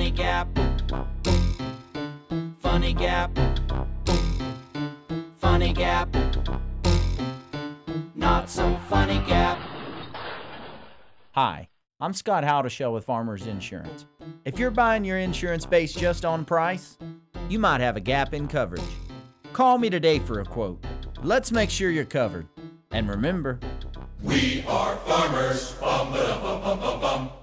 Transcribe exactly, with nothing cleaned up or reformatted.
Funny Gap. Funny Gap. Funny Gap. Not so funny Gap. Hi, I'm Scott Houdashell with Farmers Insurance. If you're buying your insurance based just on price, you might have a gap in coverage. Call me today for a quote. Let's make sure you're covered. And remember, we are farmers. Bum, ba, dum, bum, bum, bum, bum.